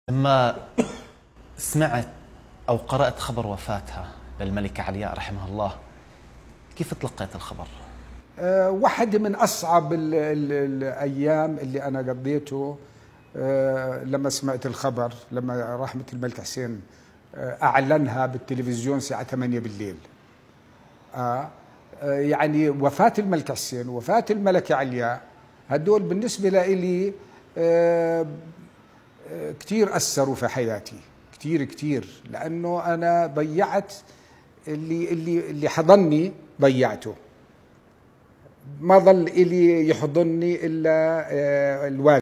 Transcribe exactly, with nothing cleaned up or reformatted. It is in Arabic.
لما سمعت أو قرأت خبر وفاتها للملكة علياء رحمها الله، كيف تلقيت الخبر؟ أه واحدة من أصعب ال ال الأيام اللي أنا قضيته أه لما سمعت الخبر، لما رحمة الملك حسين أه أعلنها بالتلفزيون الساعة ثمانية بالليل. أه يعني وفاة الملك حسين ووفاة الملكة علياء، هدول بالنسبة لي أه كتير أثروا في حياتي، كتير كتير، لأنه أنا ضيعت اللي اللي اللي حضني، ضيعته. ما ظل إلي يحضني إلا الوالد.